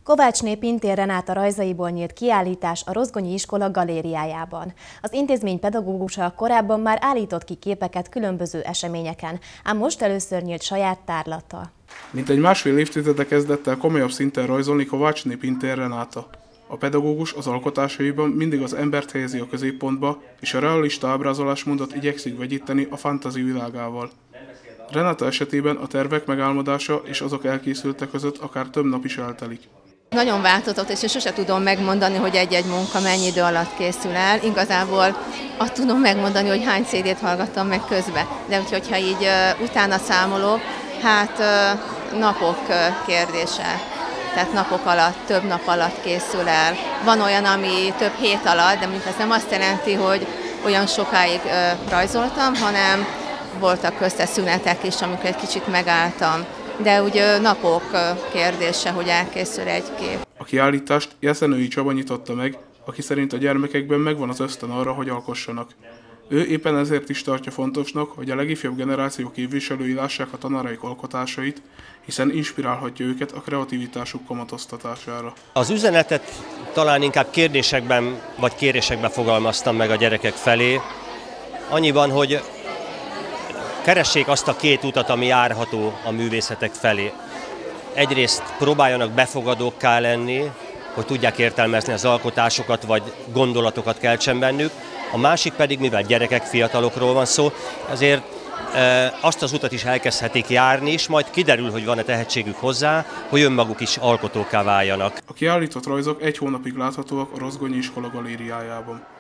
Kovácsné Pintér Renáta rajzaiból nyílt kiállítás a Rozgonyi Iskola galériájában. Az intézmény pedagógusa korábban már állított ki képeket különböző eseményeken, ám most először nyílt saját tárlata. Mintegy másfél évtizede kezdett el komolyabb szinten rajzolni Kovácsné Pintér Renáta. A pedagógus az alkotásaiban mindig az embert helyezi a középpontba, és a realista ábrázolásmódot igyekszik vegyíteni a fantazi világával. Renáta esetében a tervek megálmodása és azok elkészülte között akár több nap is eltelik. Nagyon változott, és én sose tudom megmondani, hogy egy-egy munka mennyi idő alatt készül el. Igazából azt tudom megmondani, hogy hány CD-t hallgattam meg közben. De hogyha így utána számolok, hát napok kérdése. Tehát napok alatt, több nap alatt készül el. Van olyan, ami több hét alatt, de mondjuk ez nem azt jelenti, hogy olyan sokáig rajzoltam, hanem voltak közte szünetek is, amikor egy kicsit megálltam. De ugye napok kérdése, hogy elkészül egy kép. A kiállítást Jeszenői Csaba nyitotta meg, aki szerint a gyermekekben megvan az ösztön arra, hogy alkossanak. Ő éppen ezért is tartja fontosnak, hogy a legifjabb generáció képviselői lássák a tanáraik alkotásait, hiszen inspirálhatja őket a kreativitásuk kamatoztatására. Az üzenetet talán inkább kérdésekben vagy kérésekben fogalmaztam meg a gyerekek felé, annyiban, hogy keressék azt a két utat, ami járható a művészetek felé. Egyrészt próbáljanak befogadókká lenni, hogy tudják értelmezni az alkotásokat, vagy gondolatokat keltsen bennük. A másik pedig, mivel gyerekek, fiatalokról van szó, ezért azt az utat is elkezdhetik járni, és majd kiderül, hogy van-e tehetségük hozzá, hogy önmaguk is alkotókká váljanak. A kiállított rajzok egy hónapig láthatóak a Rozgonyi Iskola galériájában.